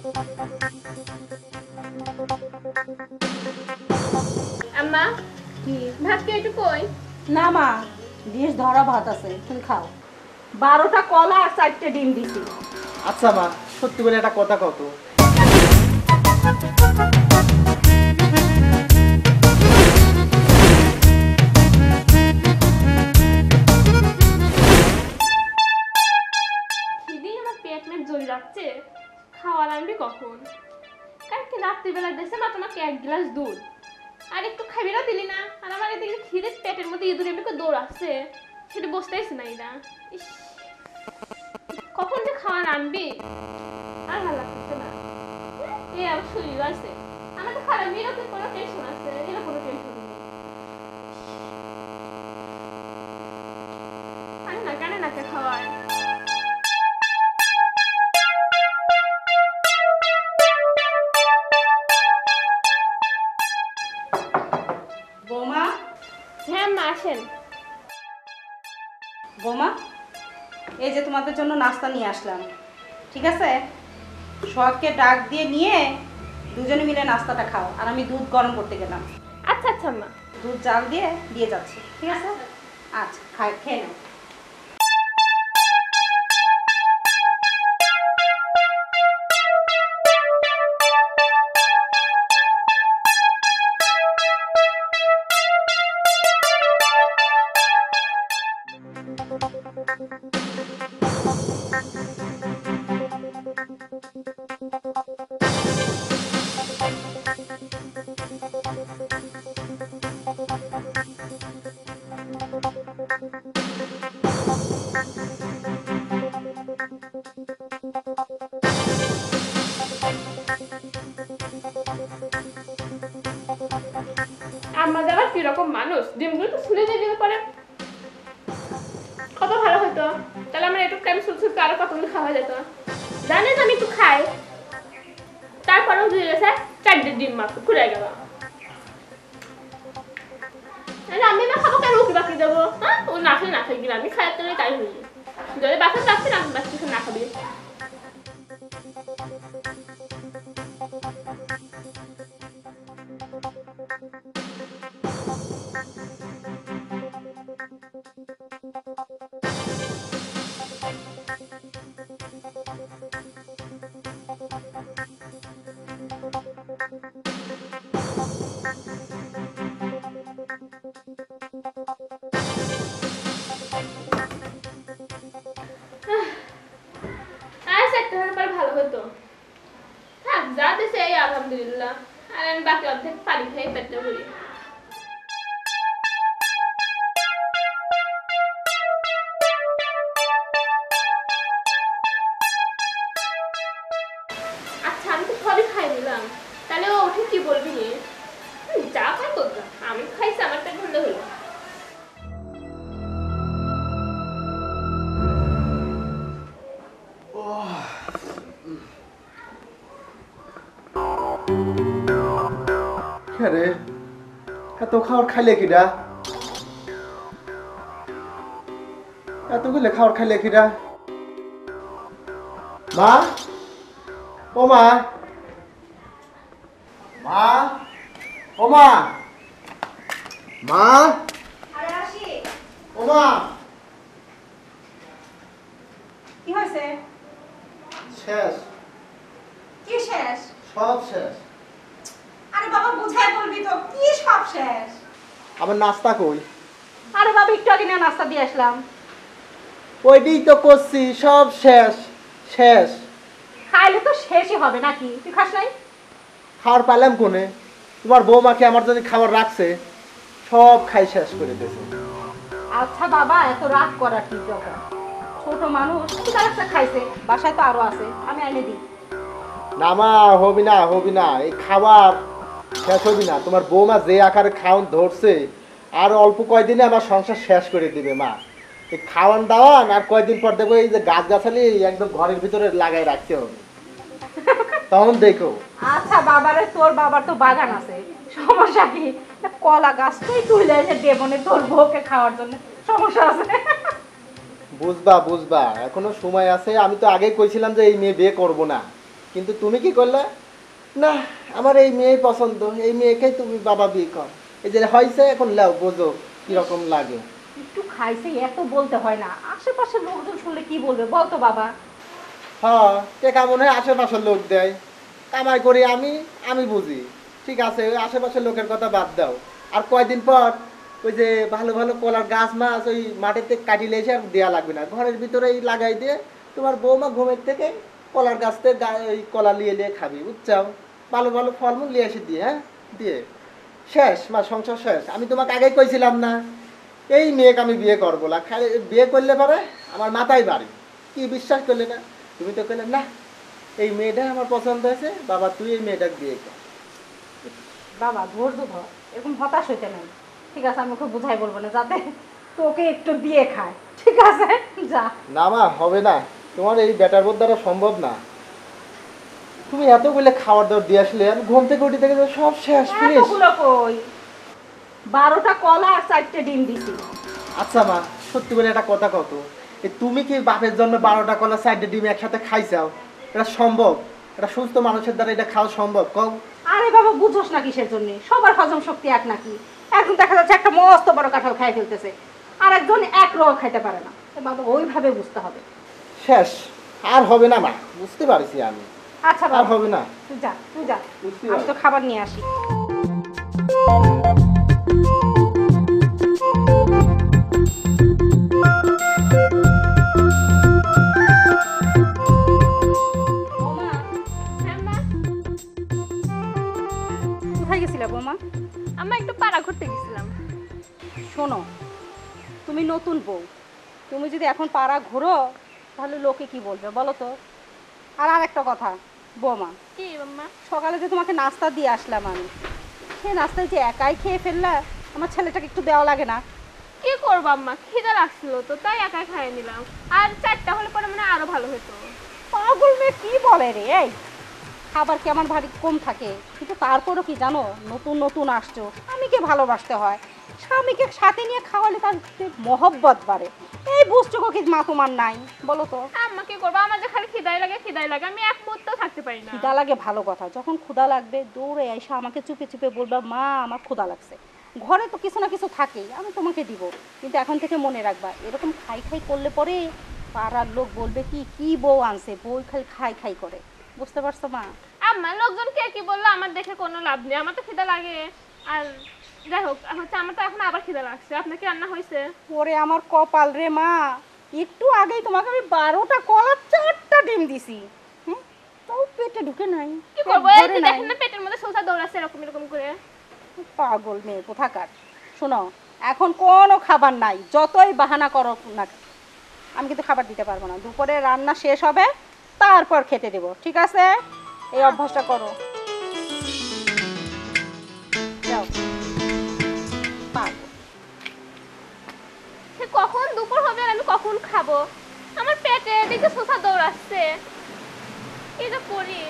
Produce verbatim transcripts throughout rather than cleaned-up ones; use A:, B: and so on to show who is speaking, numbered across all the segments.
A: আম্মা কি ভাত কে একটু কই
B: না মা ডিশ ধরা ভাত আছে তুমি খাও বারোটা কলা আর চারটে ডিম দিছি
C: আচ্ছা মা সত্যি করে একটা কথা কত
A: খিদে আমার পেট মেট জ্বলে যাচ্ছে খাওয়ার আনবি কখন কালকে রাত্রিবেলা দেশে মা তোমাকে এক গ্লাস দুধ আর একটু খাবি না দিলি না আর আমার এদিকে খিদে পেটের মধ্যে ইঁদুর এমনি করে দৌড়াচ্ছে সেটা বসতেইছে না এরা ইস কখন যে খাওয়ার আনবি আর ভালো লাগছে না এই আমার শরীর আছে আমার তো খারাপ এরকম কোনো টেনশন আছে এরকম কোনো টেনশন নেই আরে না কেন না কে খাওয়ায়
B: বৌমা
A: হ্যাঁ মা আসেন
B: বৌমা এই যে তোমাদের জন্য নাস্তা নিয়ে আসলাম ঠিক আছে শখকে ডাক দিয়ে নিয়ে দুজনে মিলে নাস্তাটা খাও আর আমি দুধ গরম করতে গেলাম
A: আচ্ছা আচ্ছা মা
B: দুধ জাল দিয়ে দিয়ে যাচ্ছি ঠিক আছে আচ্ছা খাই খেয়ে নাও
A: আমাদের আবার কিরকম মানুষ ডিমগুলো তো ছুলে দিয়ে দিলে পরে কত ভালো হতো তাহলে আমার একটু টাইম শুধু শুধু আরো কতগুলো খাওয়া যেত জানিস আমি একটু খাই তারপরেও দিয়ে গেছে চারটে ডিম মাত্র ঘুরে গেল আমি না খাবো কেন ওকে বাকি দেবো হ্যাঁ ও না খেয়ে না খাই গেলে আমি খাই তো তাই হয়ে যদি বাসা যাচ্ছি না বাচ্চা না খাবি ভালো হতো হ্যাঁ যা দেশে এই আলহামদুলিল্লাহ আর আমি বাকি অর্ধেক পানি খাই পেটে ভরি আচ্ছা আমি তো সবই খাই নিলাম তাহলে ও উঠে কি বলবি যা খাই তো আমি খাইছি আমার পেট ভরলে হলো
C: রে এত খাওয়ার খাইলে কিডা এতগুলো খাওয়ার খাইলে কিডা মা ও মা মা ও মা মা
B: আরে আসি
C: ও মা
B: কি হয়েছে
C: শেষ
B: কি শেষ
C: সব শেষ
B: আরে বাবা বুঝাই বলবি তো কি সব শেষ
C: আমার নাস্তা কই
B: আরে বাবা একটু আগে না নাস্তা দিয়ে আসলাম
C: ওইটাই তো করছি সব শেষ শেষ
B: খাইলে তো শেষই হবে নাকি তুই খাস নাই
C: খাওয়ার পেলাম কোনে তোমার বৌমাকে আমার যদি খাবার রাখছে সব খাই শেষ করে দিয়েছে
B: আচ্ছা বাবা এত রাগ করা কি দরকার ছোট মানুষ ঠিক আছে খাইছে বাসায় তো আরো আছে আমি এনে দিই
C: না মা হবি না হবি না এই খাবার শেষ হবি না তোমার বৌমা যে আকারে খাওয়ান ধরছে আর অল্প কয়দিনে আমার সংসার শেষ করে দিবে মা এই খাওয়ান দাওয়ান আর কয়দিন পর দেখো এই যে গাছ গাছালি একদম ঘরের ভিতরে লাগাই রাখতে হবে তখন দেখো
B: আচ্ছা বাবারে তোর বাবার তো বাগান আছে সমস্যা কি কলা গাছ তুই তুলে এসে দেবনে তোর বউকে খাওয়ার জন্য সমস্যা আছে
C: বুঝবা বুঝবা এখনো সময় আছে আমি তো আগেই কইছিলাম যে এই মেয়ে বিয়ে করবো না কিন্তু তুমি কি করলে, না আমার এই মেয়ে পছন্দ, এই মেয়েকেই তুমি বাবা বিয়ে কর। এই যে হয়েছে, এখন লাও বোঝো কিরকম লাগে।
B: একটু খাইছে এত বলতে হয় না, আশেপাশের লোকজন শুনলে কি বলবে বলতো বাবা।
C: হ্যাঁ, টেকা মনে হয় আশেপাশের লোক দেয়, কামাই করি আমি, আমি বুঝি। ঠিক আছে, ওই আশেপাশের লোকের কথা বাদ দাও। আর কয়দিন পর ওই যে ভালো ভালো কলার গাছ মাছ ওই মাটিতে কাটিলে এসে আর দেওয়া লাগবে না, ঘরের ভিতরেই লাগাই দিয়ে তোমার বৌমা ঘুমের থেকে কলার গাছ থেকে ওই কলা নিয়ে নিয়ে খাবি, বুঝছাও? ভালো ভালো ফলমূল নিয়ে এসে দিয়ে, হ্যাঁ দিয়ে শেষ, মা সংসার শেষ। আমি তোমাকে আগেই কইছিলাম না এই মেয়েকে আমি বিয়ে করবো না, খালি বিয়ে করলে পরে আমার মাথায় বাড়ি। কি বিশ্বাস করলে না? তুমি তো কইলে না এই মেয়েটা আমার পছন্দ হয়েছে, বাবা তুই এই মেয়েটাকে বিয়ে কর।
B: বাবা ধৈর্য ধর, এরকম হতাশ হইতে নাই। ঠিক আছে, আমি ওকে বুঝাই বলবো না যাতে তোকে একটু দিয়ে খায়, ঠিক আছে? যা।
C: না মা, হবে না, তোমার এই ব্যাটার বোধ দ্বারা সম্ভব না। তুমি এতগুলো খাবার দাবার দিয়ে আসলে, আমি ঘুম থেকে উঠে থেকে সব শেষ ফিনিশ।
B: এতগুলো কই, বারোটা কলা আর চারটে ডিম দিছি।
C: আচ্ছা মা, সত্যি বলে একটা কথা কত, এই তুমি কি বাপের জন্য বারোটা কলা চারটে ডিম একসাথে খাইছাও? এটা সম্ভব? এটা সুস্থ মানুষের দ্বারা এটা খাওয়া সম্ভব? কও।
B: আরে বাবা বুঝোস না কিসের জন্য, সবার হজম শক্তি এক নাকি? একজন দেখা যাচ্ছে একটা মস্ত বড় কাঁঠাল খাই ফেলতেছে, আর একজন এক রোগ খাইতে পারে না। তো বাবা ওইভাবে বুঝতে হবে।
C: শেষ, আর হবে না মা, বুঝতে পারছি আমি।
B: আচ্ছা
C: আর
B: বাবা
C: হবে না।
B: তুই যা, তুই যা,
C: বুঝতে
B: আমি তো খাবার নিয়ে আসি। বৌমা,
A: হ্যাঁ মা,
B: কোথায় গেছিলে বৌমা?
A: আমরা একটু পাড়া ঘুরতে গেছিলাম।
B: শোনো, তুমি নতুন বউ, তুমি যদি এখন পাড়া ঘোরো তাহলে লোকে কি বলবে বলো তো? আর আরেকটা কথা বৌমা,
A: কি মাম্মা?
B: সকালে যে তোমাকে নাস্তা দিয়ে আসলাম আমি, সেই নাস্তায় যে একাই খেয়ে ফেললা, আমার ছেলেটাকে একটু দেওয়া লাগে না?
A: কি করবো আম্মা, খিদে লাগছিল তো তাই একাই খাইয়ে নিলাম। আর চারটা হলে পরে মানে আরো ভালো হতো।
B: পাগল মেয়ে কি বলে রে, এই খাবার কি আমার ভারী কম থাকে? কিন্তু তারপরও কি জানো, নতুন নতুন আসছো, স্বামীকে ভালোবাসতে হয়, স্বামীকে সাথে নিয়ে খাওয়ালে তার মহব্বত বাড়ে। এই বুঝছো কি মা তোমার নাই বলো তো?
A: আম্মা কি করবো, আমার যে খালি খিদাই লাগে খিদাই লাগে, আমি এক মুহূর্তেও থাকতে পারি না।
B: ক্ষুধা লাগে ভালো কথা, যখন ক্ষুধা লাগবে দৌড়ে এসে আমাকে চুপে চুপে বলবা মা আমার ক্ষুধা লাগছে। ঘরে তো কিছু না কিছু থাকেই, আমি তোমাকে দিব। কিন্তু এখন থেকে মনে রাখবা, এরকম খাই খাই করলে পরে পাড়ার লোক বলবে কি কি বউ আনছে, বউ খালি খাই খাই করে। বুঝতে পারছো মা?
A: আম্মা লোকজন কে কি বললো আমার দেখে কোনো লাভ নেই, আমার তো খিদা লাগে। আর যাই হোক, হচ্ছে আমার তো এখন আবার খিদা লাগছে। আপনার কি রান্না হয়েছে?
B: ওরে আমার কপাল রে মা, একটু আগেই তোমাকে আমি বারোটা কলা চারটা ডিম দিছি, হ্যাঁ তাও পেটে ঢুকে নাই।
A: কি করবো,
B: পেট
A: এই
B: ভরে
A: যে
B: নাই।
A: দেখেন না পেটের মধ্যে সোজা দৌড়াচ্ছে এরকম এরকম করে।
B: পাগল মেয়ে কোথাকার। শোনো, এখন কোনো খাবার নাই, যতই বাহানা করো না, আমি কিন্তু খাবার দিতে পারবো না। দুপুরে রান্না শেষ হবে তারপর খেতে দেবো, ঠিক আছে? এই অভ্যাসটা করো। যাও। পাগল।
A: সে কখন দুপুর হবে আর আমি কখন খাবো? আমার পেটে দিকে সোজা দৌড়াচ্ছে, কি যে করি।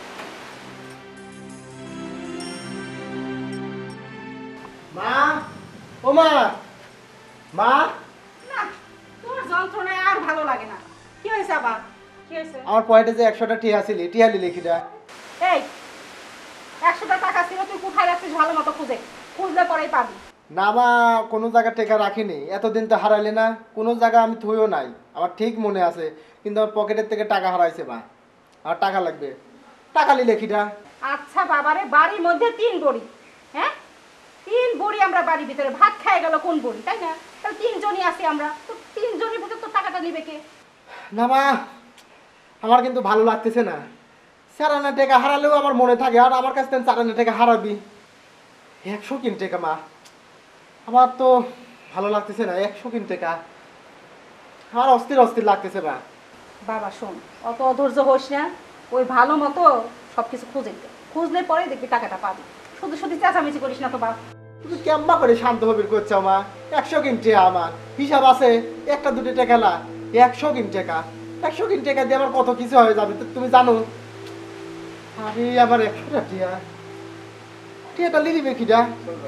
C: মা, ও মা, মা।
B: না, তোমার যন্ত্রণায় আর ভালো লাগে না। কি হয়েছে আবার? কি হয়েছে?
C: আমার পয়েন্টে যে একশোটা টিয়া ছিল, টিয়া লিখি খিটা।
B: এই একশোটা টাকা ছিল, তুই কোথায় রাখছিস ভালো মতো খুঁজে, খুঁজলে পরেই পাবি।
C: না মা, কোনো জায়গা টেকা রাখিনি, এতদিন তো হারাইলে না, কোনো জায়গা আমি থুইও নাই, আমার ঠিক মনে আছে। কিন্তু আমার পকেটের থেকে টাকা হারাইছে মা, আমার টাকা লাগবে, টাকা লি লেখিটা।
B: আচ্ছা বাবারে, বাড়ির মধ্যে তিন বড়ি, হ্যাঁ তিন বড়ি, আমরা বাড়ির ভিতরে ভাত খাই গেল কোন বড়ি, তাই না? তাহলে তিনজনই আছি আমরা, তো তিনজনের ভিতরে তো টাকাটা নিবে কে?
C: না মা, আমার কিন্তু ভালো লাগতেছে না। চারানা টাকা হারালেও আমার মনে থাকে, আর আমার কাছ থেকে চারানা টাকা হারাবি একশো কিন টাকা মা, আমার তো ভালো লাগতেছে না। একশো কিন টাকা আমার অস্থির অস্থির লাগতেছে মা।
B: বাবা শোন, অত অধৈর্য হোস না, ওই ভালো মতো সব কিছু খুঁজে দে, খুঁজলে পরে দেখবি টাকাটা পাবি। শুধু শুধু চেঁচামেচি করিস না তো বাবা।
C: তুমি কেম্বা করে শান্ত ভাবে করছো মা? একশো কিন টাকা আমার হিসাব আছে, একটা দুটো টাকা না, একশো কিন টাকা, একশো কিন টাকা দিয়ে আমার কত কিছু হয়ে যাবে তো তুমি জানো। আমি আবার একশোটা টিয়া, টিয়াটা লিলিবে কিটা?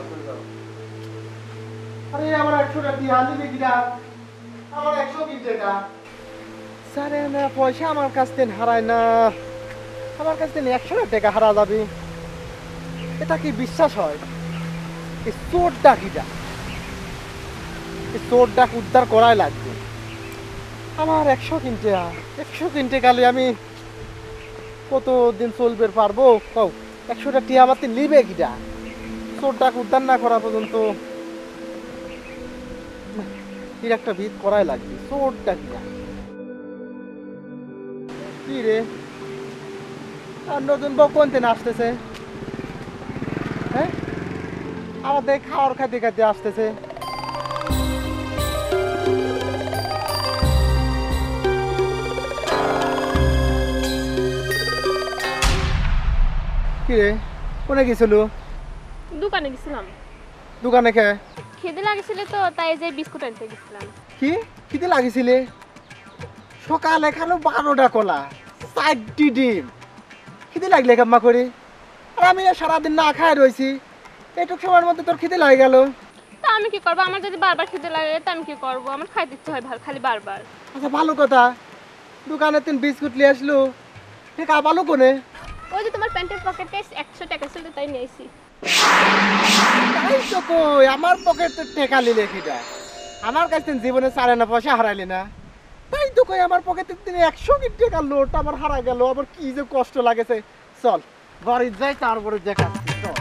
C: আরে আমার একশোটা টিয়া লিবে কিটা? আমার একশো কিন টাকা, স্যারে না পয়সা আমার কাছ থেকে হারায় না। আমার কাছে একশো টাকা হারা যাবে, এটা কি বিশ্বাস হয়? এই চোর ডাকিটা, এই চোর ডাক উদ্ধার করাই লাগবে। আমার একশো কিনতে একশো কিনতে গেলে আমি কত দিন চলবে পারবো? কও একশোটা টিয়া আমার নিবে কিটা? চোর ডাক উদ্ধার না করা পর্যন্ত এর একটা ভিত করাই লাগবে। চোর ডাকিটা কি রে? আর নতুন বউ কোন দিন আসতেছে? হ্যাঁ, আমাদের খাওয়ার খাইতে খাইতে আসতেছে। কি রে, কোনে গেছিল?
A: দোকানে গেছিলাম।
C: দোকানে খেয়ে
A: খিদে লাগছিল তো, তাই যে বিস্কুট আনতে গেছিলাম।
C: কি খিদে লাগিছিলে? সকালে খালো বারোটা কলা, চারটি ডিম, খিদে লাগলে কাম্মা করে? আর আমি সারাদিন না খায় রয়েছি, এইটুক সময়ের মধ্যে তোর খিদে লাগে গেল।
A: তা আমি কি করবো? আমার যদি বারবার খিদে লাগে তা আমি কি করবো? আমার খাইতে ইচ্ছে হয় ভালো, খালি বারবার।
C: আচ্ছা ভালো কথা, দোকানে তিন বিস্কুট নিয়ে আসলো, ঠিক ভালো কোনে?
A: ওই যে তোমার প্যান্টের পকেটে একশো টাকা ছিল, তাই নিয়েছি।
C: তাই তো কই, আমার পকেটে টেকা নিলে কিটা? আমার কাছে জীবনে চারে না পয়সা হারাইলি না। তাই তো কই, আমার পকেটে তিনি একশো টাকার নোট আমার হারা গেল, আবার কি যে কষ্ট লাগেছে। চল বাড়ি যাই, তারপরে দেখাচ্ছি। চল।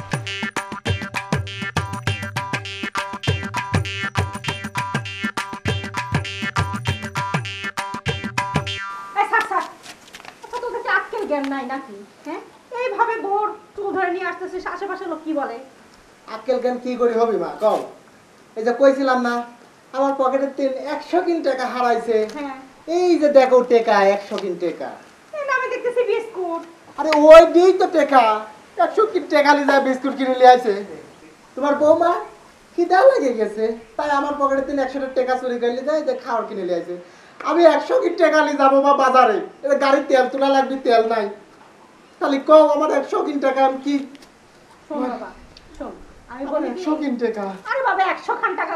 B: এই থাক থাক, আচ্ছা তোদের কি আক্কেল জ্ঞান নাই নাকি? হ্যাঁ, এইভাবে ভোর চুল ধরে নিয়ে আসতেছিস, আশেপাশে লোক কি বলে?
C: আক্কেল জ্ঞান কি করি হবে মা, কও? এই যে কইছিলাম না, আমার পকেটে তিন একশো কিন টাকা হারাইছে।
B: হ্যাঁ,
C: এই যে দেখো টাকা, একশো কিন টাকা।
B: এই না আমি দেখতেছি বিস্কুট।
C: আরে ওই দিই তো টাকা, একশো কিন টাকা নিয়ে যায় বিস্কুট কিনে নিয়ে আসে। তোমার বৌমা খিদা লেগে গেছে, তাই আমার পকেটে তিন একশো টাকা চুরি করে যায়, যে খাওয়ার কিনে নিয়ে আসে। আমি একশো কিন টাকা নিয়ে যাবো বা বাজারে, এটা গাড়ির তেল তোলা লাগবে, তেল নাই। তাহলে কও আমার একশো কিন টাকা আমি কি?
B: শোন বাবা, শোন আমি
C: আমার
B: বলি কি-
C: একশো কিন টাকা।
B: আরে বাবা একশো খান টাকা।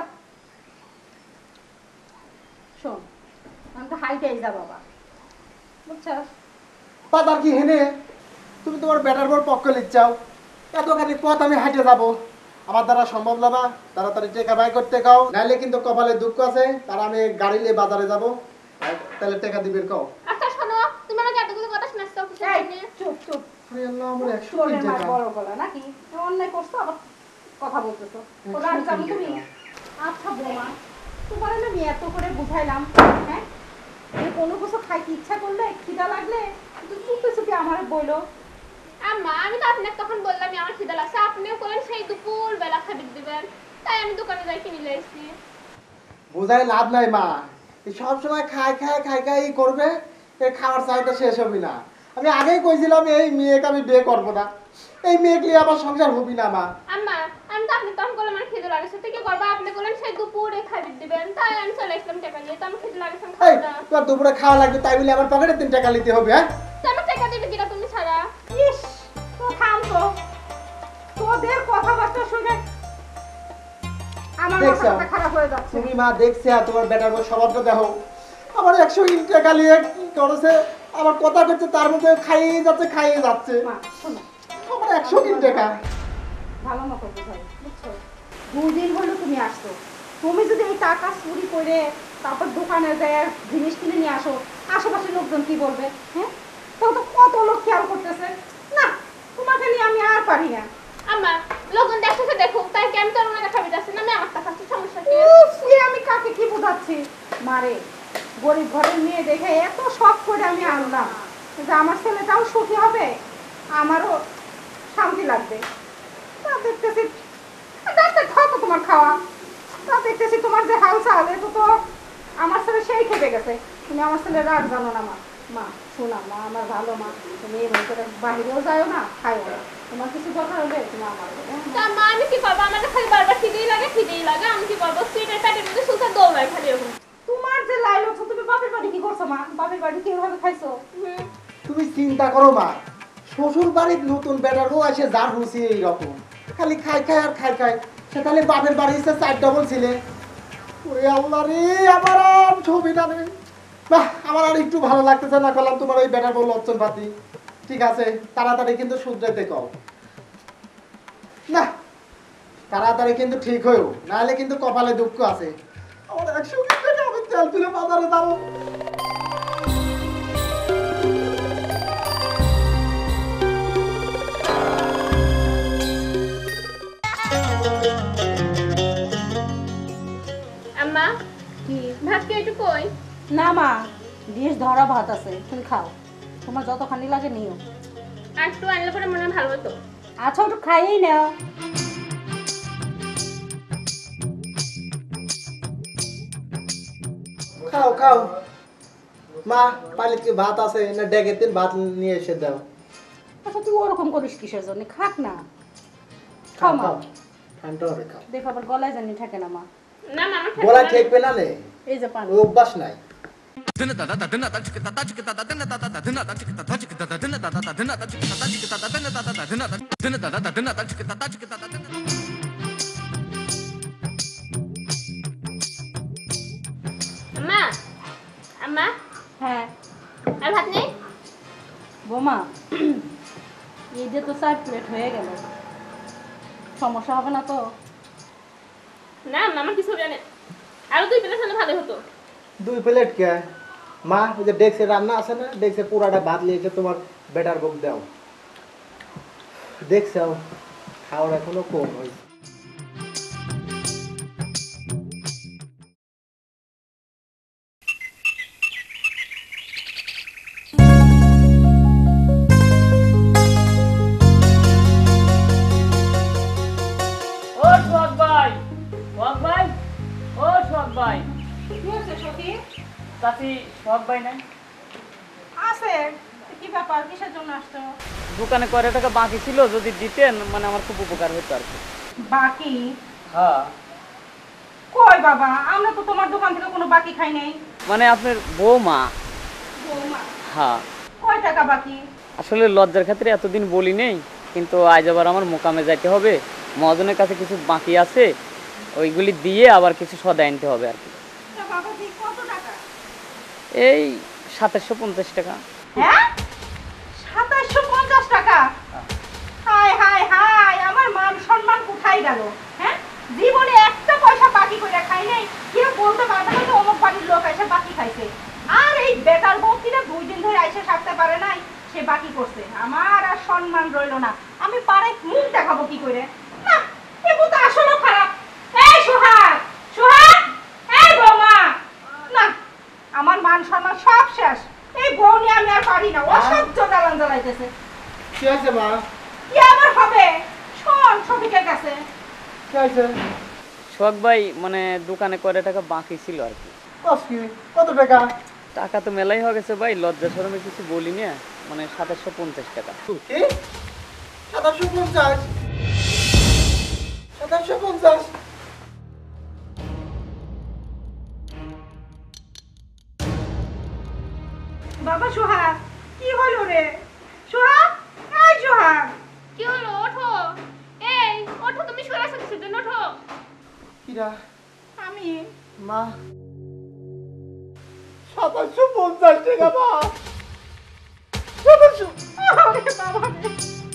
B: শোন, আমি তো হাইটাই যা বাবা, বুঝছস?
C: বাজার কি হেনে? তুমি তোমার বেটার বর পক্ষ লিখছাও, এতখানি পথ আমি হাঁটে যাবো, আমার দ্বারা সম্ভব না। মা তাড়াতাড়ি টাকা বাই করতে কাও, নাইলে কিন্তু কপালে দুঃখ আছে। তারা আমি গাড়ি নিয়ে বাজারে যাবো, আর তাহলে টাকা দিবেন কাও।
A: আচ্ছা শোনো, তুমি আমাকে এতগুলো কথা শোনাচ্ছ কিসের
B: এই,
A: জন্য?
B: চুপ চুপ।
C: আরে আল্লাহ, আমার একশো
B: তোরে
C: কিন
B: মার
C: টাকা।
B: বড় গলা নাকি? অন্যায় করছো, আবার কথা বলতেছো। ওরা আর যাবো তুমি? আচ্ছা বৌমা, তোমার না আমি এত করে বুঝাইলাম, হ্যাঁ, যে কোনো কিছু খাইতে ইচ্ছা করলে, খিদা লাগলে একটু চুপে চুপে আমার বইলো।
A: আম্মা, আমি তো আপনাকে তখন বললাম আমার খিদে লাগছে, আপনিও বলেন সেই দুপুর বেলা খাবার দিবেন, তাই আমি দোকানে যাই কিনে নিয়ে এসেছি।
C: বোঝাই লাভ নাই মা, এই সব সময় খায় খায় খায় খায় ই করবে, এই খাওয়ার চাহিদা শেষ হবে না। আমি আগেই কইছিলাম এই মেয়েকে আমি বিয়ে করবো না, এই মেয়েকে নিয়ে আমার সংসার হবি না মা।
A: আম্মা, আমি তো আপনি তখন বললাম আমার খিদে লাগছে, তো কি করবো? আপনি বলেন সেই দুপুরে খাবার দিবেন, তাই আমি চলে আসলাম টাকা নিয়ে। তো আমার খিদে লাগছে, আমি
C: এই
A: খাবো না।
C: তোর দুপুরে খাওয়া লাগবে তাই বলে আমার পকেটে তিন টাকা নিতে হবে? হ্যাঁ,
A: তো আমার টাকা দিবে কিনা তুমি ছাড়া?
B: ইস, তো থাম তো, তোদের কথাবার্তা শুনে আমার
C: দেখছো?
B: মাথাটা খারাপ হয়ে যাচ্ছে।
C: তুমি মা দেখছে আর তোমার বেটার বউ স্বভাবটা দেখো, আমার একশো টাকা নিয়ে কি করেছে, আমার কথা করছে, তার মধ্যে খাইয়ে যাচ্ছে খাইয়ে যাচ্ছে।
B: মা শোনো,
C: আমার একশো টাকা।
B: ভালো মতো বুঝাই, বুঝছো? দুদিন হলো তুমি আসছো, তুমি যদি এই টাকা চুরি করে তারপর দোকানে যায় জিনিস কিনে নিয়ে আসো, আশেপাশের লোকজন কি বলবে? হ্যাঁ, তো তো কত লোক খেয়াল করতেছে না, তোমাকে নিয়ে আমি আর পারি না।
A: আম্মা, লোকজন দেখতেছে দেখুক, তাই কি আমি তোর ওনাকে খাবি যাচ্ছি না? আমি আমার টাকা খাচ্ছি, সমস্যা কি?
B: উফ, এ আমি কাকে কি বোঝাচ্ছি? মারে, গরিব ঘরের মেয়ে দেখে এত শখ করে আমি আনলাম যে আমার ছেলেটাও সুখী হবে, আমারও শান্তি লাগবে। তা দেখতেছি, ডাক্তার খাও তো তোমার খাওয়া, তা দেখতেছি তোমার যে হাল চাল, এত তো আমার ছেলে সেই খেপে গেছে। তুমি আমার ছেলে রাগ জানো না মা। মা শোনা মা, আমার ভালো মা, তুমি এই ভিতরে বাহিরেও যাও না, খাইও না, তোমার কিছু দরকার হলে তুমি আমার বলো, হ্যাঁ?
A: তা মা, আমি কি করবো? আমার তো খালি বারবার খিদেই লাগে খিদেই লাগে, আমি কি করবো? সিটের প্যাটের মধ্যে সুলতান দৌড়ায় খালি এরকম।
B: তোমার যে লাইল হচ্ছে, তুমি বাপের বাড়ি কি করছো মা? বাপের বাড়ি কিভাবে খাইছো?
A: হুম।
C: তুমি চিন্তা করো মা, শ্বশুর বাড়ির নতুন বেটার বউ আসে, যার রুচি এইরকম, খালি খাই খাই আর খাই খাই, সে তাহলে বাপের বাড়ি এসে চার ডবল ছিলে। ওরে আল্লাহ রে, আমার আর ছবিটা নেই। বাহ, আমার আর একটু ভালো লাগতেছে না, করলাম তোমার ওই বেটার বউ লচ্ছন পাতি। ঠিক আছে, তাড়াতাড়ি কিন্তু শুধরাইতে কও। না, তাড়াতাড়ি কিন্তু ঠিক হইও, নাহলে কিন্তু কপালে দুঃখ আছে। আমার একশো বিশ টাকা আমি তেল তুলে বাজারে যাবো।
A: আম্মা
B: কি?
A: ভাত কে একটু কই?
B: না মা, ডিশ ধরা ভাত আছে, তুমি খাও, তোমার যতখানি লাগে নিও।
A: আর একটু আনলে পরে মনে হয় ভালো হতো।
B: আচ্ছা একটু খাইয়েই নাও।
C: খাও খাও মা, পানিতে ভাত আছে না, ডেকে তিন ভাত নিয়ে এসে দাও।
B: আচ্ছা তুই ওরকম করিস কিসের জন্য? খাক না, খাও মা।
C: ঠান্ডা হবে, খাও।
B: দেখো আবার গলায় জানি থাকে না মা।
A: না মামা
C: গলা ঠেকবে না নে,
B: এই যে পানি।
C: ওই অভ্যাস নাই।
A: আম্মা আম্মা
B: হ্যাঁ
A: আর ভাত নেই?
B: বোমা, এই যে তো চার প্লেট হয়ে গেল, সমস্যা হবে না তো?
A: না মামা কিছু জানে, আরো দুই প্লেট হলে ভালো হতো।
C: দুই প্লেট কে মা? ওই যে ডেক্সে রান্না আছে না, ডেক্সে পুরাটা ভাত লিয়েছে তোমার বেটার বুক দাও। দেখছাও খাওয়ার এখনো কম হয়েছে।
D: ও সোহাগ ভাই, সোহাগ ভাই, ও সোহাগ ভাই।
B: কি হয়েছে সখী?
D: চাচি সোহাগ ভাই নাই?
B: আছে, কি ব্যাপার, কিসের জন্য আসছো?
D: দোকানে কয় টাকা বাকি ছিল, যদি দিতেন মানে আমার খুব উপকার হতো আর কি।
B: বাকি?
D: হ্যাঁ,
B: কই বাবা, আমরা তো তোমার দোকান থেকে কোনো বাকি খাই নাই।
D: মানে আপনার বৌমা।
B: বৌমা?
D: হ্যাঁ,
B: কয় টাকা বাকি?
D: আসলে লজ্জার খাতিরে এতদিন বলি নেই, কিন্তু আজ আবার আমার মোকামে যাইতে হবে, মহাজনের কাছে কিছু বাকি আছে, ওইগুলি দিয়ে আবার কিছু সদা আনতে হবে আর কি।
B: তা বাবাজি কত টাকা?
D: এই সাতাশশো পঞ্চাশ টাকা।
B: হ্যাঁ, সাতাশশো পঞ্চাশ টাকা? হায় হায় হায়, আমার মান সম্মান কোথায় গেল? হ্যাঁ, জীবনে একটা পয়সা বাকি করে খাই নাই, কেউ বলতে পারবে না যে অমুক বাড়ির লোক এসে বাকি খাইছে। আর এই বেটার বউ কিনা দুই দিন ধরে এসে থাকতে পারে নাই, সে বাকি করছে। আমার আর সম্মান রইল না, আমি পারে মুখ দেখাবো কি করে? না, এ বউ তো আসলেও খারাপ। এই সোহাগ, সোহাগ, এই বৌমা, না, আমার মান সম্মান সব শেষ। এই বউ নিয়ে আমি আর পারি না, অসহ্য জ্বালান জ্বালাইতেছে।
C: কি হয়েছে মা?
B: কি আবার হবে? শোন শফিকের কাছে।
C: কি হয়েছে?
D: সোহাগ ভাই মানে দোকানে কয় টাকা বাকি ছিল আর কি।
C: কস কি? কত টাকা?
D: টাকা তো মেলাই হয়ে গেছে ভাই, লজ্জা শরমে কিছু বলি না, মানে সাতাশশো পঞ্চাশ টাকা।
C: কি? সাতাশশো পঞ্চাশ? সাতাশশো পঞ্চাশ?
B: বাবা সোহাগ, কি হলো রে? সোহাগ, এই সোহাগ।
A: কি হলো? ওঠো, এই ওঠো, তুমি সরে আসো কিসের জন্য? ওঠো।
C: কিরা?
B: আমি
C: মা, সাতাশশো পঞ্চাশ টাকা মা, সাতাশশো।
B: আরে বাবা রে।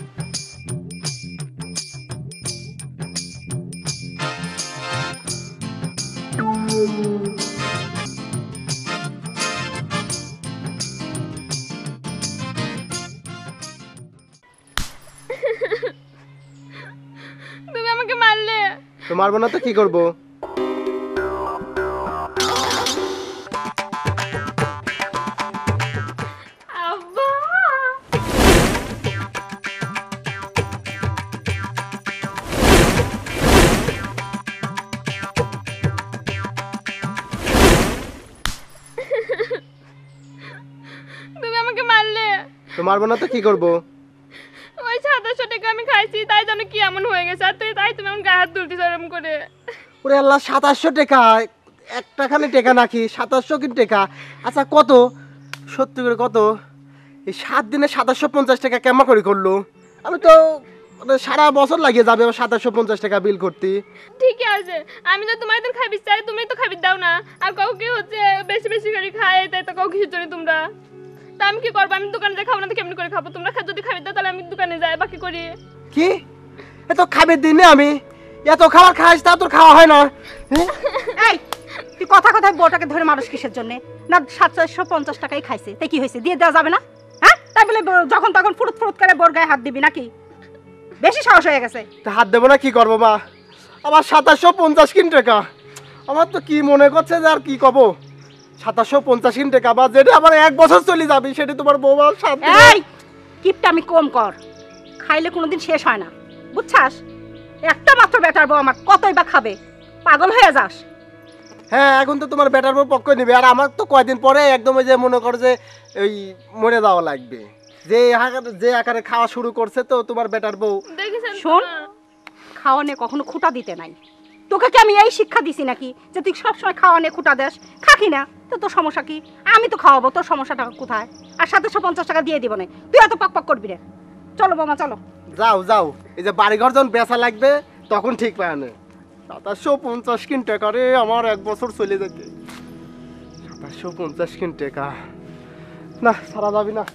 A: তুমি আমাকে মারলে।
C: তো মারবো না তো কি করবো?
A: আব্বা তুমি আমাকে মারলে।
C: তো মারবো না তো কি করবো?
A: ওই সাতাশশো টাকা আমি খাইছি, তাই জানো কি এমন হয়ে গেছে, আর তুই তাই তুমি আমার গায়ে হাত তুলতে এরম করে।
C: ওরে আল্লাহ, সাতাশশো টাকা একটা খালি টাকা নাকি? সাতাশশো কি টাকা? আচ্ছা কত সত্যি করে কত? এই সাত দিনে সাতাশশো পঞ্চাশ টাকা কেমন করে করলো? আমি তো মানে সারা বছর লাগিয়ে যাবে আমার সাতাশশো পঞ্চাশ টাকা বিল করতে।
A: ঠিকই আছে, আমি তো তোমার তো খাবি চাই, তুমি তো খাবি দাও না, আর কাউকে হচ্ছে বেশি বেশি করে খায়, তাই তো কাউ কিছু জন্য তোমরা তা আমি কি করবো? আমি দোকানে যাই খাবো না তো কেমনি করে খাবো? তোমরা খা- যদি খাবি দাও তাহলে আমি দোকানে যাই বাকি করি।
E: কি এত খাবে দিনে আমি এত খাবার খাইস তা তোর খাওয়া হয় না? হ্যাঁ?
B: এই তুই কথা কথায় বউটাকে ধরে মানুষ কিসের জন্য? না সাতশো পঞ্চাশ টাকাই খাইছে, তাই কি হয়েছে? দিয়ে দেওয়া যাবে না? হ্যাঁ, তাই বলে ব- যখন তখন ফুরুত ফুরুত করে বোর গায়ে হাত দিবি নাকি? বেশি সাহস হয়ে গেছে।
E: তা হাত দেবো না কি করবো মা? আমার সাতাশশো পঞ্চাশ কিন টাকা, আমার তো কি মনে করছে যে আর কি কব, সাতাশশো পঞ্চাশ কিন টাকা বা যেটা আমার এক বছর চলে যাবে সেটা তোমার বৌমা সাত
B: এই কিপটা আমি কম কর, খাইলে কোনোদিন শেষ হয় না, বুঝছাস? একটা মাত্র বেটার বউ আমার, কতই বা খাবে? পাগল হয়ে যাস?
E: হ্যাঁ এখন তো তোমার বেটার বউ পক্ষ নিবে, আর আমার তো কয়দিন পরে একদম ওই যে মনে করো যে ওই মরে যাওয়া লাগবে, যে আকারে যে আকারে খাওয়া শুরু করছে তো তোমার বেটার বউ।
A: দেখেছেন তো
B: শোন,
A: না?
B: খাওয়ানে কখনো খুঁটা দিতে নাই। তোকে কি আমি এই শিক্ষা দিছি নাকি যে তুই সবসময় খাওয়ানে খুঁটা দেস? খাকি না তো তোর সমস্যা কি? আমি তো খাওয়াবো, তোর সমস্যাটা কোথায়? আর সাতশো পঞ্চাশ টাকা দিয়ে দিব না, তুই এত পাক পাক করবি রে। চলো বাবা চলো।
E: যাও যাও, এই যে বাড়িঘর যখন বেচা লাগবে তখন ঠিক পায়। সাতাশশো পঞ্চাশ কিন টাকা রে, আমার এক বছর চলে যেতে। সাতাশশো পঞ্চাশ কিন টাকা না, সারা যাবি না।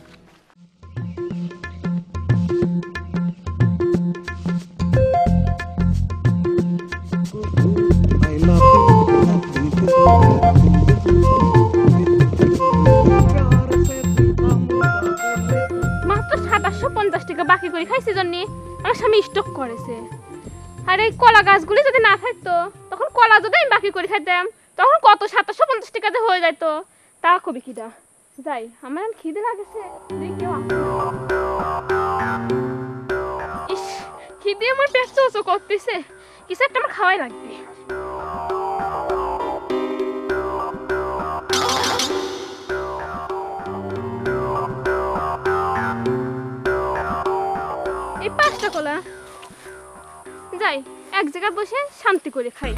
A: মাত্র সাতাশশো পঞ্চাশ টাকা বাকি করে খাইছি জন্য আমার স্বামী স্টক করেছে। আর এই কলা গাছগুলি যদি না থাকতো তখন কলা যদি আমি বাকি করে খাইতাম তখন কত সাতাশশো পঞ্চাশ টাকাতে হয়ে যেত। তা কবি খিদা যাই, আমার এখন খিদে লাগেছে। দেখি কেউ আসে না। ইস, খিদে আমার পেট চোচো করতেছে, কিছু একটা আমার খাওয়াই লাগবে। এই পাঁচটা কলা যাই, এক জায়গায় বসে শান্তি করে খাই।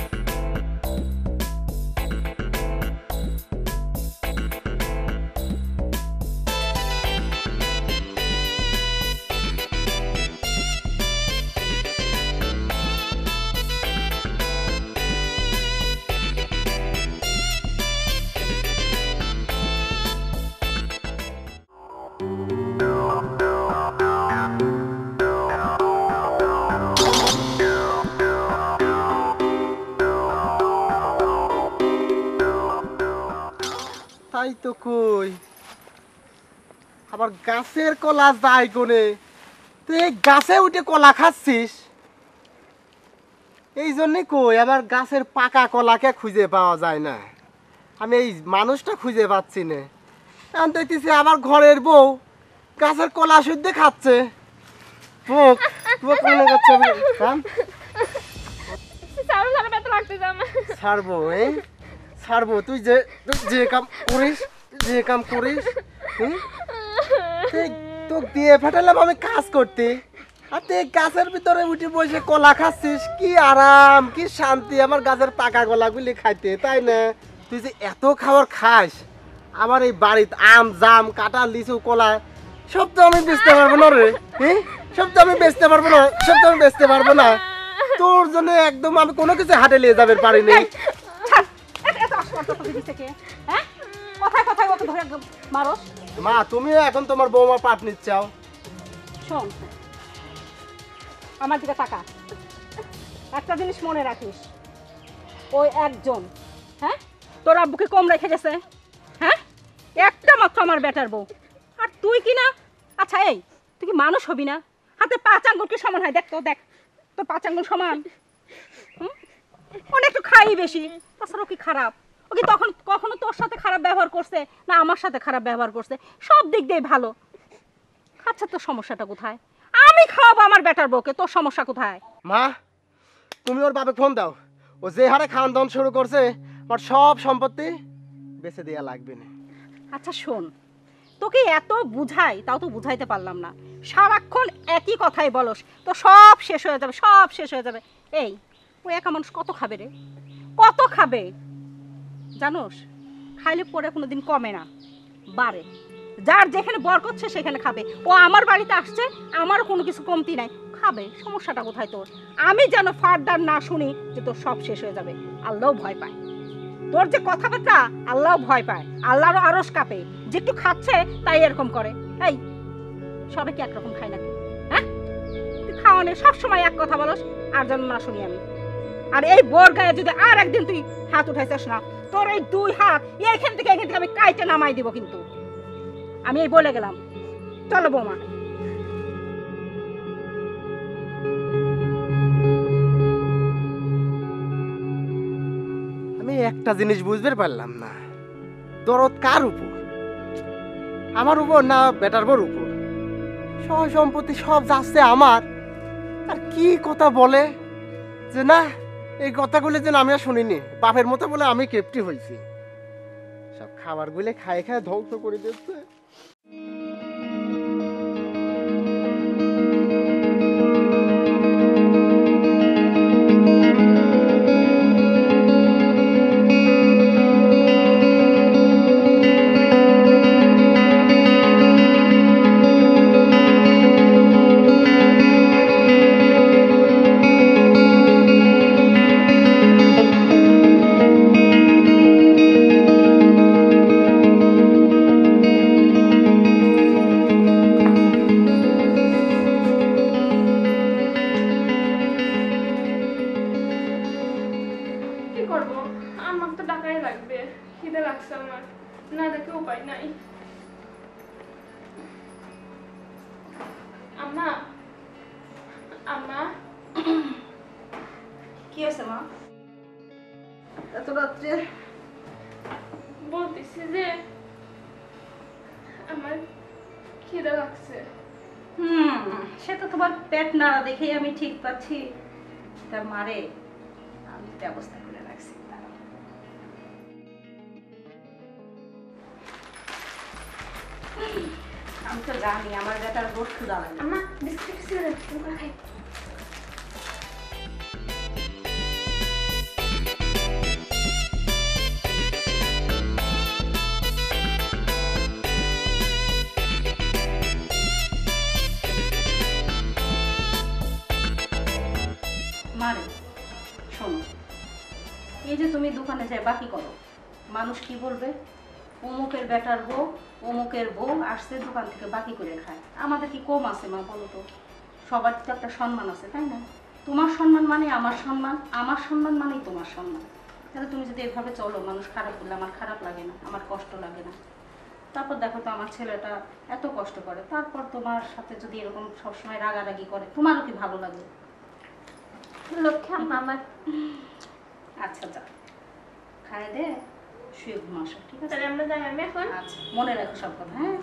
E: তাই তো কই, আবার গাছের কলা যায় কোনে? তুই এই গাছে উঠে কলা খাচ্ছিস? এই জন্যই কই আবার গাছের পাকা কলাকে খুঁজে পাওয়া যায় না, আমি এই মানুষটা খুঁজে পাচ্ছি না। এখন দেখতেছি আমার ঘরের বউ গাছের কলা শুদ্ধ খাচ্ছে। মুখ মুখ মনে করছে আমি হ্যাঁ?
A: সারা সারা ব্যথা লাগতেছে আমার।
E: ছাড়বো এই ছাড়বো, তুই যে তুই যে কাম করিস যে কাম করিস হুম? তুই তোকে দিয়ে ফাটালাম আমি কাজ করতে, আর তুই গাছের ভিতরে উঠে বসে কলা খাচ্ছিস। কি আরাম কি শান্তি আমার গাছের পাকা কলাগুলি খাইতে, তাই না? তুই যে এত খাবার খাস, আমার এই বাড়িতে আম জাম কাঁঠাল লিচু কলা সব তো আমি বেচতে পারবো না রে। হ্যাঁ সব তো আমি বেচতে পারবো না, সব তো আমি বেচতে পারবো না। তোর জন্য একদম আমি কোনো কিছু হাটে নিয়ে যাবে পারিনি।
B: ছাড়, এত- এত অসম্মান তোকে দিছে কে? হ্যাঁ, কথায় কথায় ওকে ধরে মারস?
E: মা তুমিও এখন তোমার বৌমা পাট নিচ্ছাও।
B: শোন, আমার দিকে তাকা, একটা জিনিস মনে রাখিস, ওই একজন হ্যাঁ তোর আব্বুকে কম রেখে গেছে। হ্যাঁ, একটা মাত্র আমার বেটার বউ, আর তুই কি না? আচ্ছা এই তুই কি মানুষ হবি না? হাতে পাঁচ আঙ্গুল কি সমান হয়? দেখ তো, দেখ তো পাঁচ আঙ্গুল সমান? হুম, অনেক একটু খাই বেশি, তাছাড়া ও কি খারাপ? ও কি তখন কখনো তোর সাথে খারাপ ব্যবহার করছে? না আমার সাথে খারাপ ব্যবহার করছে? সব দিক দিয়ে ভালো। আচ্ছা তোর সমস্যাটা কোথায়? আমি খাওয়াবো আমার বেটার বউকে, তোর সমস্যা কোথায়?
E: মা তুমি ওর বাপে ফোন দাও, ও যে হারে খাওয়ান দাওয়ান শুরু করছে আমার সব সম্পত্তি বেচে দেওয়া লাগবে না।
B: আচ্ছা শোন, তোকে এত বুঝাই তাও তো বুঝাইতে পারলাম না, সারাক্ষণ একই কথাই বলস, তো সব শেষ হয়ে যাবে, সব শেষ হয়ে যাবে। এই ও একা মানুষ কত খাবে রে? কত খাবে জানোস? খাইলে পরে কোনোদিন কমে না, বাড়ে। যার যেখানে বর করছে সেখানে খাবে। ও আমার বাড়িতে আসছে, আমারও কোনো কিছু কমতি নাই, খাবে। সমস্যাটা কোথায় তোর? আমি যেন ফার্দার না শুনি যে তোর সব শেষ হয়ে যাবে, আল্লাহও ভয় পায়। তোর যে কথাবার্তা আল্লাহ ভয় পায়, আল্লাহরও আরশ কাঁপে, যে একটু খাচ্ছে তাই এরকম করে। এই সবে কি একরকম খায় নাকি? হ্যাঁ, তুই খাওয়ানে সবসময় এক কথা বলস, আর যেন না শুনি আমি। আর এই বোর গায়ে যদি আর একদিন তুই হাত উঠাইছিস না, তোর এই দুই হাত এইখান থেকে এখান থেকে আমি কাইটে নামাই দিব কিন্তু। আমি এই বলে গেলাম। চলো বৌমা।
E: আমি একটা জিনিস বুঝতে পারলাম না, দরদ কার উপর, আমার উপর না বেটার বোর উপর? সহ সম্পত্তি সব যাচ্ছে আমার, আর কি কথা বলে যে না, এই কথাগুলো যেন আমি আর শুনিনি, বাপের মতো বলে আমি কেপটি হয়েছি। সব খাবারগুলো খাই খাই ধ্বংস করে দিচ্ছে।
A: কি করবো, আমার তো টাকাই লাগবে, খিদে লাগছে আমার, না দেখে উপায় নাই। আম্মা, আম্মা,
B: কি হয়েছে মা এত রাত্রে?
A: বলতেছি যে আমার খিদে লাগছে।
B: হুম, সে তো তোমার পেট নাড়া দেখেই আমি ঠিক পাচ্ছি। তার মারে আমি ব্যবস্থা করে রাখছি। আমি তো জানি আমার বেটার রোজ ক্ষুধা লাগে।
A: আম্মা, বিস্কুট ছিল খাই।
B: মারে শোনো, এই যে তুমি দোকানে যাই বাকি করো, মানুষ কি বলবে? অমুকের বেটার বউ, অমুকের বউ আসছে দোকান থেকে বাকি করে খায়। আমাদের কি কম আছে মা বলো তো? সবার তো একটা সম্মান আছে, তাই না? তোমার সম্মান মানে আমার সম্মান, আমার সম্মান মানেই তোমার সম্মান। তাহলে তুমি যদি এভাবে চলো, মানুষ খারাপ করলে আমার খারাপ লাগে না, আমার কষ্ট লাগে না। তারপর দেখো তো আমার ছেলেটা এত কষ্ট করে, তারপর তোমার সাথে যদি এরকম সবসময় রাগারাগি করে, তোমারও কি ভালো লাগে?
A: লক্ষ্যে আম্মা আমার।
B: আচ্ছা যা খাই দে, শুয়ে ঘুমাসো, ঠিক আছে?
A: তাহলে আমরা যাই আমি এখন।
B: আচ্ছা মনে রাখো সব কথা। হ্যাঁ,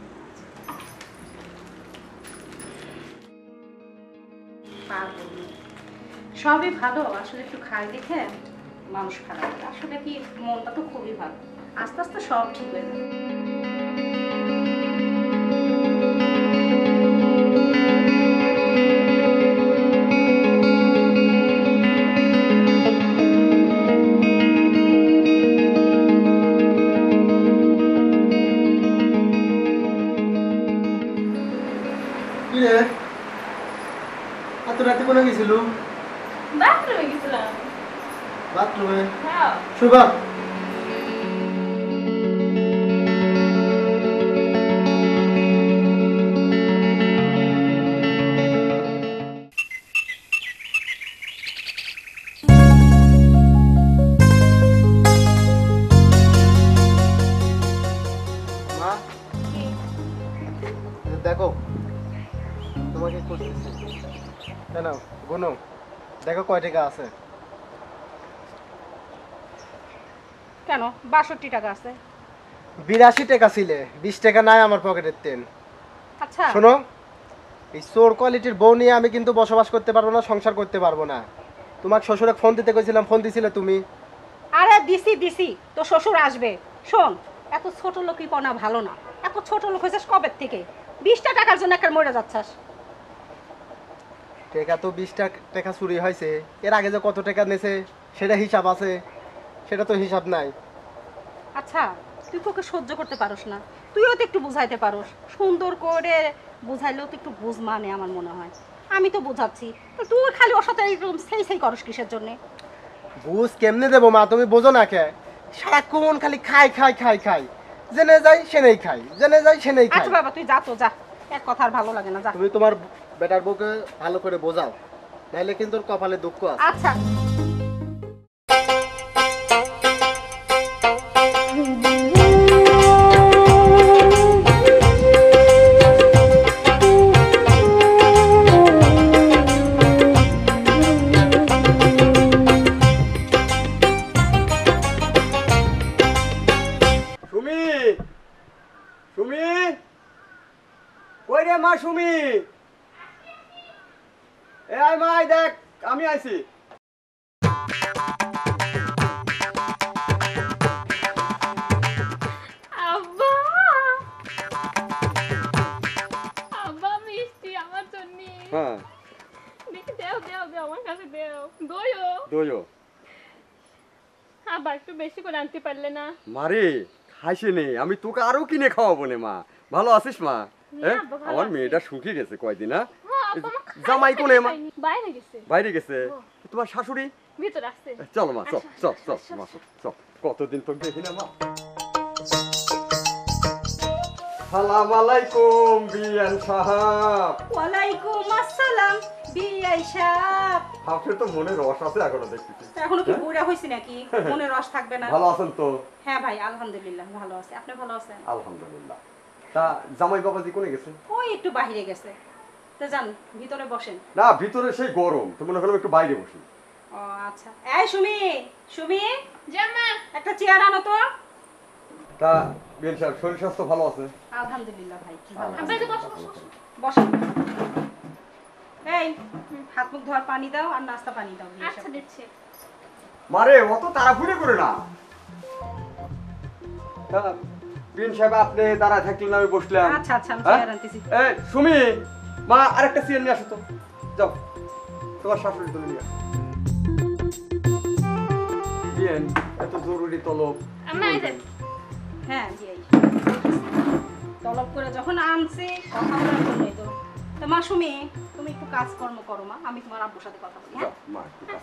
B: পারবো না। সবই ভালো, আসলে একটু খাই দেখে মানুষ খারাপ, আসলে কি মনটা তো খুবই ভালো, আস্তে আস্তে সব ঠিক হয়ে যাবে।
E: কি রে, এত রাতে কোনে গেছিল?
A: বাথরুমে গেছিলাম।
E: বাথরুমে?
A: হ্যাঁ।
E: শুভা, মা দেখো তোমাকে করতেছি, কেন গুনো দেখো কয় টাকা আছে।
B: কেন বাষট্টি টাকা আছে?
E: বিরাশি টাকা ছিলে, বিশ টাকা নাই আমার পকেটের তেল।
B: আচ্ছা
E: শোনো, এই চোর কোয়ালিটির বউ নিয়ে আমি কিন্তু বসবাস করতে পারবো না, সংসার করতে পারবো না। তোমাকে শ্বশুরে ফোন দিতে কইছিলাম, ফোন দিছিলে তুমি?
B: আরে দিছি দিছি, তো শ্বশুর আসবে। শোন, এত ছোট লোকই কনা ভালো না, এত ছোট লোক হয়েছিস কবে থেকে? বিশটা টাকার জন্য একটা মরে যাচ্ছাস।
E: টাকা তো বিশ টাকা চুরি হয়েছে, এর আগে যে কত টাকা নেছে সেটা হিসাব আছে, সেটা তো হিসাব নাই।
B: আচ্ছা তুই তোকে সহ্য করতে পারোস না, তুইও তো একটু বুঝাইতে পারোস, সুন্দর করে বুঝাইলেও তো একটু বুঝ মানে আমার মনে হয়। আমি তো বুঝাচ্ছি, তুই খালি ওর সাথে এরকম সেই সেই করস কিসের জন্যে?
E: বুঝ কেমনে দেবো মা, তুমি বোঝো না কে? সারাক্ষণ খালি খাই খাই খাই খাই, জেনে যাই সেনেই খাই, জেনে যাই সেনেই খাই।
B: আচ্ছা বাবা তুই যা তো যা, এক কথা আর ভালো লাগে না, যা।
C: তুমি তোমার বেটার বউকে ভালো করে বোঝাও, নাহলে কিন্তু ওর কপালে দুঃখ আছে।
B: আচ্ছা
F: সুমি, সুমি, কই রে মা সুমি? এ আয় মা, আয় দেখ আমি আইছি।
A: আব্বা আব্বা মিষ্টি আমার জন্য
F: হ্যাঁ
A: দেখি দেও দেও দেও আমার কাছে দেও দইও
F: দইও।
A: আব্বা একটু বেশি করে আনতে পারলে না?
F: মারে খাইছে নে, আমি তোকে আরো কিনে খাওয়াবো নে মা। ভালো আছিস মা?
A: হ্যাঁ, আব্বা, ভালো
F: আমার
A: আছি।
F: মেয়েটা শুকিয়ে গেছে কয়দিন। হ্যাঁ
A: হ্যাঁ, আব্বা, আমার খাইতে
F: জামাই কোনে মা?
A: পাইনি, বাইরে গেছে
F: বাইরে গেছে। তোমার শাশুড়ি?
A: ভিতরে আসছে।
F: চলো মা, চল চল চল মা, চল চল। কতদিন তো দেখি না মা। সালাম আলাইকুম বিয়ান সাহাব।
B: ওয়ালাইকুম আসসালাম বিআই সাহেব।
F: আপনার তো মনে রস আছে এখনো দেখতেছি।
B: এখনো কি বুড়া হইছি নাকি মনে রস থাকবে না?
F: ভালো আছেন তো?
B: হ্যাঁ ভাই আলহামদুলিল্লাহ ভালো আছে, আপনি ভালো আছেন?
F: আলহামদুলিল্লাহ। তা জামাই বাবাজি কোনে গেছে?
B: ওই একটু বাইরে গেছে, তো যান ভিতরে বসেন।
F: না ভিতরে সেই গরম, তো মনে হলো একটু বাইরে বসি।
B: ও আচ্ছা, এই সুমি, সুমি
A: জামা
B: একটা চেয়ার আনো তো।
F: তা বিয়ান সাহেব শরীর স্বাস্থ্য ভালো আছে?
B: আলহামদুলিল্লাহ ভাই ভালো
A: আব্বা
B: আছে।
A: এই যে বসো বসো বসো।
B: বসেন। এই হাত মুখ ধোয়ার পানি দাও আর নাস্তা পানি দাও। বিআই
A: আচ্ছা
B: সাহেব।
A: দিচ্ছি।
F: মারে অত তাড়াহুড়ো করে না। তা বিয়ান সাহেব আপনি দাঁড়ায় থাকলেন, আমি বসলাম।
B: আচ্ছা আচ্ছা আমি
F: হ্যাঁ?
B: চেয়ার আনতেছি।
F: এই সুমি, মা আরেকটা চেয়ার নিয়ে আসো তো। যাও তোমার শাশুড়ি তুলে নিয়ে আসো। বিয়ান এত জরুরি তলব।
A: আম্মা এই যে
B: হ্যাঁ বিআই তলব করে যখন আনছে কথা বলার জন্যই তো। তো মা সুমি তুমি একটু কাজকর্ম করো মা, আমি তোমার আব্বুর সাথে কথা বলি। হ্যাঁ
F: যাও, মা একটু কাজ।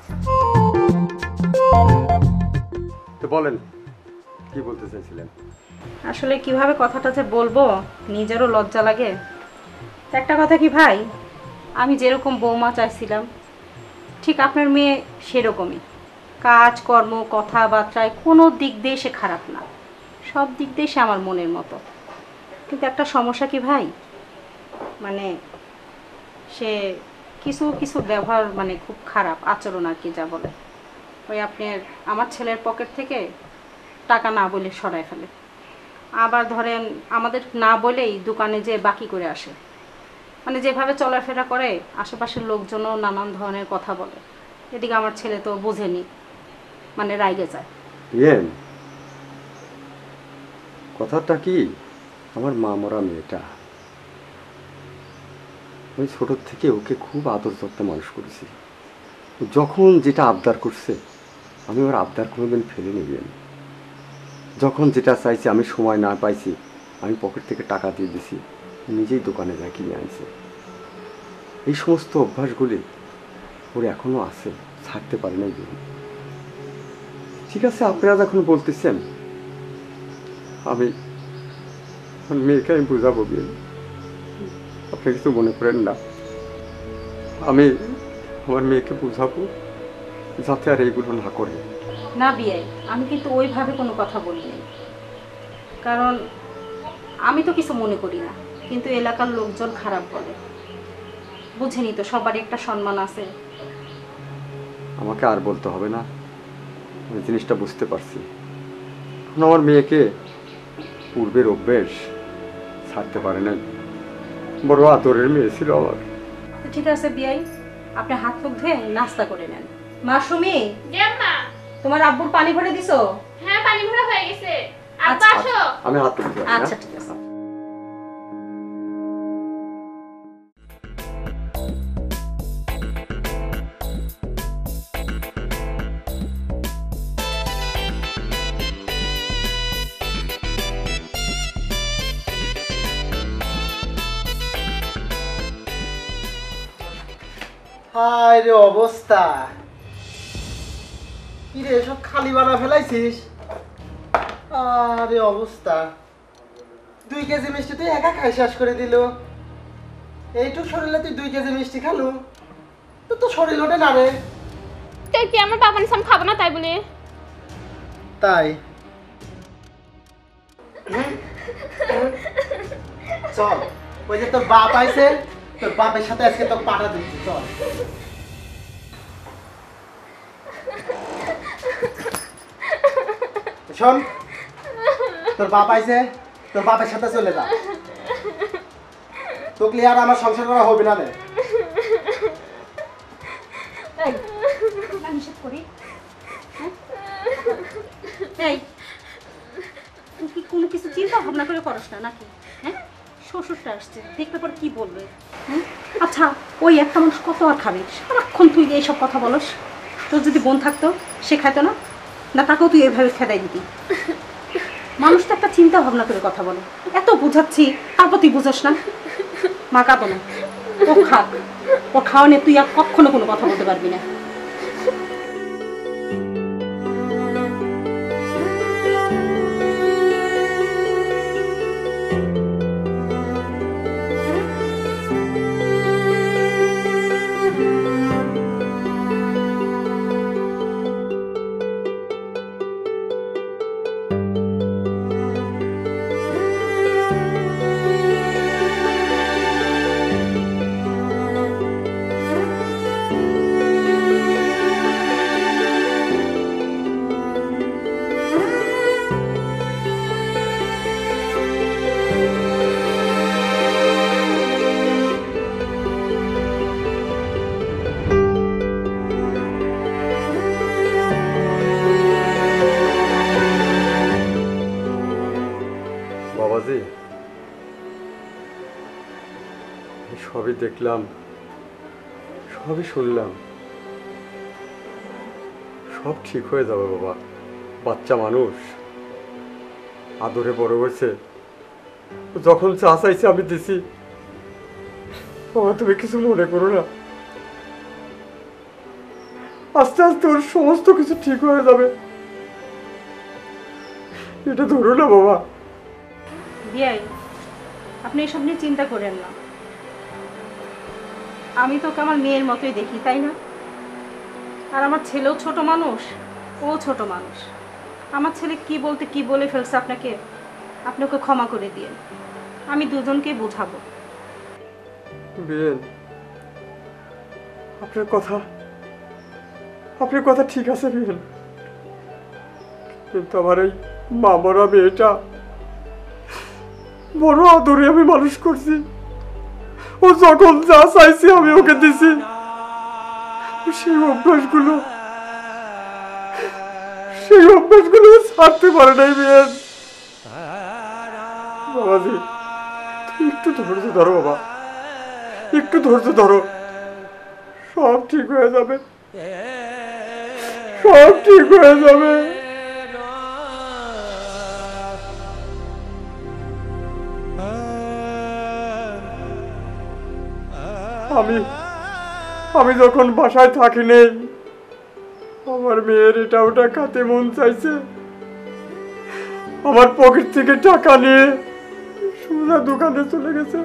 F: তো বলেন কি বলতে চাইছিলেন?
B: আসলে কিভাবে কথাটা যে বলবো নিজেরও লজ্জা লাগে। একটা কথা কি ভাই, আমি যেরকম বৌমা চাইছিলাম ঠিক আপনার মেয়ে সেরকমই। কাজ কর্ম কথাবার্তায় কোনো দিক দিয়ে সে খারাপ না, সব দিক দিয়ে সে আমার মনের মতো। কিন্তু একটা সমস্যা কি ভাই, মানে সে কিছু কিছু ব্যবহার মানে খুব খারাপ আচরণ আর কি, যা বলে ওই আপনার আমার ছেলের পকেট থেকে টাকা না বলে সরায় ফেলে। আবার ধরেন আমাদের না বলেই দোকানে যে বাকি করে আসে, মানে যেভাবে চলাফেরা করে আশেপাশের লোকজনও নানান ধরনের কথা বলে। এদিকে আমার ছেলে তো বোঝেনি, মানে রাইগে যায়।
F: বিয়ান কথাটা কি, আমার মা মরা মেয়েটা, আমি ছোট থেকে ওকে খুব আদর যত্নে মানুষ করেছি। যখন যেটা আবদার করছে আমি ওর আবদার কোনোদিন ফেলে নিবেন। যখন যেটা চাইছি আমি সময় না পাইছি, আমি পকেট থেকে টাকা দিয়ে দিছি, নিজেই দোকানে যা কিনে আনছে। এই সমস্ত অভ্যাসগুলি ওর এখনো আছে, ছাড়তে পারে নাই। ঠিক আছে আপনারা যখন বলতেছেন আমি মেয়েকে আমি বুঝাবো। বিয়ে আপনি কিছু মনে করেন না, আমি আমার মেয়েকে বুঝাবো যাতে আর এইগুলো না করে।
B: না বিয়ে আমি কিন্তু ওইভাবে কোনো কথা বলিনি, কারণ আমি তো কিছু মনে করি না, কিন্তু এলাকার লোকজন খারাপ বলে। বুঝেনি তো সবারই একটা সম্মান আছে।
F: আমাকে আর বলতে হবে না, আমি জিনিসটা বুঝতে পারছি। এখন আমার মেয়েকে পূর্বের অভ্যেস ছাড়তে পারে না, বড় আদরের মেয়ে ছিল আমার।
B: তো ঠিক আছে বিয়াই, আপনি হাত মুখ ধুয়ে নাস্তা করে নেন। মাসুমি
A: জামা
B: তোমার আব্বুর পানি ভরে দিছো?
A: হ্যাঁ পানি ভরা হয়ে গেছে। আব্বা
B: আচ্ছা,
A: আসো।
F: আমি হাত তুলতে পারি,
B: আচ্ছা
F: হ্যাঁ?
B: ঠিক আছে।
C: হায় রে অবস্থা, কি রে সব খালি বানা ফেলাইছিস?
E: আরে অবস্থা, দুই কেজি মিষ্টি তুই একা খাই শেষ করে দিল। এইটুক শরীরে তুই দুই কেজি মিষ্টি খালু, তো তো শরীর ওঠে না রে।
A: তুই কি আমার বাবা নিসাম খাবো না তাই বলে?
E: তাই চল, ওই যে তোর বাপ আইছে, তোর বাপের সাথে আজকে তোর পাঠা দিচ্ছি, চল। শোন, তোর বাপ আইছে, তোর বাপের সাথে চলে যা। তোকে আর আমার সংসার করা হবে না রে।
B: এই, না নিষেধ করি? হ্যাঁ? এই, তুই কি কোনো কিছু চিন্তা ভাবনা করে করস না নাকি? হ্যাঁ, শ্বশুরটা আসছে, দেখলে পর কি বলবে? হুম? আচ্ছা, ওই একটা মানুষ কত আর খাবে? সারাক্ষণ তুই এইসব কথা বলস। তোর যদি বোন থাকতো, সে খাইতো না? না তাকেও তুই এভাবে খেদাই দিতি? মানুষ তো একটা চিন্তা ভাবনা করে কথা বলে। এত বুঝাচ্ছি, তারপর তুই বুঝাস না? মা কাঁদো না, ও খাক। ও খাওয়া নিয়ে তুই আর কখনো কোনো কথা বলতে পারবি না।
F: বাবাজি, সবই দেখলাম, সবই শুনলাম, সব ঠিক হয়ে যাবে বাবা। বাচ্চা মানুষ, আদরে বড় হয়েছে, যখন চা চাইছে আমি দিছি। বাবা তুমি কিছু মনে করো না, আস্তে আস্তে ওর সমস্ত কিছু ঠিক হয়ে যাবে, এটা ধরো না বাবা।
B: বিয়াই, আপনি এসব নিয়ে চিন্তা করেন না। আমি তোকে আমার মেয়ের মতোই দেখি, তাই না? আর আমার ছেলেও ছোট মানুষ, ও ছোট মানুষ। আমার ছেলে কি বলতে কি বলে ফেলছে আপনাকে, আপনি ওকে ক্ষমা করে দিন। আমি দুজনকেই বোঝাবো।
F: বিয়েন, আপনার কথা আপনার কথা ঠিক আছে বিয়েন, কিন্তু আমার এই মামরা মেয়েটা বড় আদরে আমি মানুষ করছি। ও যখন যা চাইছে আমি ওকে দিছি। সেই অভ্যাসগুলো সেই অভ্যাসগুলো ছাড়তে পারে নাই বিয়েন। বাবাজি তুমি একটু ধৈর্য ধরো বাবা, একটু ধৈর্য ধরো, সব ঠিক হয়ে যাবে, সব ঠিক হয়ে যাবে। আমি আমি যখন বাসায় থাকি নেই, আমার মেয়ের এটা ওটা খাতে মন চাইছে, আমার পকেট থেকে টাকা নিয়ে সোজা দোকানে চলে গেছে।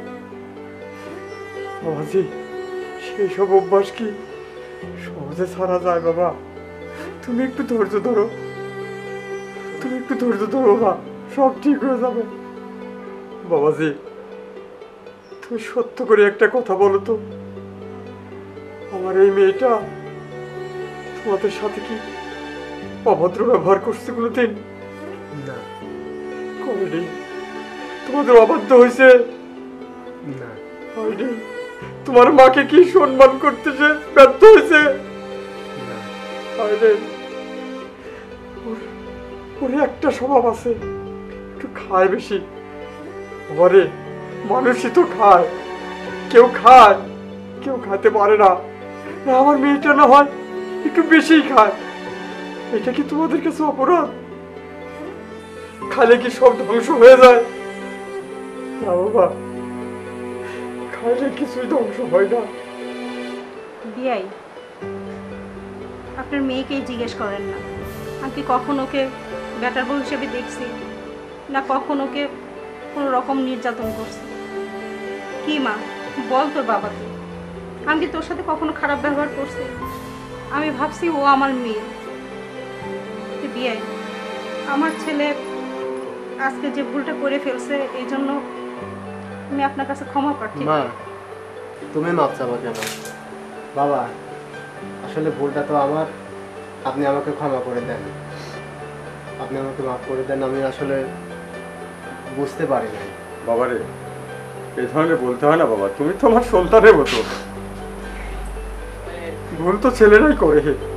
F: বাবাজি সেই সব অভ্যাস কি সহজে ছাড়া যায় বাবা? তুমি একটু ধৈর্য ধরো, তুমি একটু ধৈর্য ধরো বাবা, সব ঠিক হয়ে যাবে। বাবাজি তুমি সত্য করে একটা কথা বলো তো, আমার এই মেয়েটা তোমাদের সাথে কি অভদ্র ব্যবহার করছে কোনোদিন?
E: না
F: করেনি। তোমাদের অবাধ্য হয়েছে?
E: না
F: হয়নি। তোমার মাকে কি সম্মান করতে সে ব্যর্থ হয়েছে?
E: না
F: হয়নি। ওর- ওর একটা স্বভাব আছে, একটু খায় বেশি। ঘরে মানুষই তো খায়, কেউ খায় কেউ খেতে পারে না। না আমার মেয়েটা না হয় একটু বেশিই খায়, এটা কি তোমাদের কাছে অপরাধ? খালে কি সব ধ্বংস হয়ে যায়? না বাবা, খাইলে কিছুই ধ্বংস হয় না।
B: বিয়াই, আপনার মেয়েকেই জিজ্ঞেস করেন না, আমি কি কখন ওকে ব্যাটার বউ হিসেবে দেখছি, না কখন ওকে কোনো রকম নির্যাতন করছি। কি মা বল তোর বাবাকে, আমি কি তোর সাথে কখনো খারাপ ব্যবহার করছি? আমি ভাবছি ও আমার মেয়ে। বিয়ে আমার ছেলে আজকে যে ভুলটা করে ফেলছে, এই জন্য আমি আপনার কাছে ক্ষমা প্রার্থী।
E: মা তুমি মাপ চাবা কেন? বাবা আসলে ভুলটা তো আমার, আপনি আমাকে ক্ষমা করে দেন, আপনি আমাকে মাফ করে দেন। আমি আসলে বুঝতে পারি না।
F: বাবারে এই ধরনের বলতে হয় না বাবা, তুমি তো আমার সন্তানের মতো, ভুল তো ছেলেরাই করে।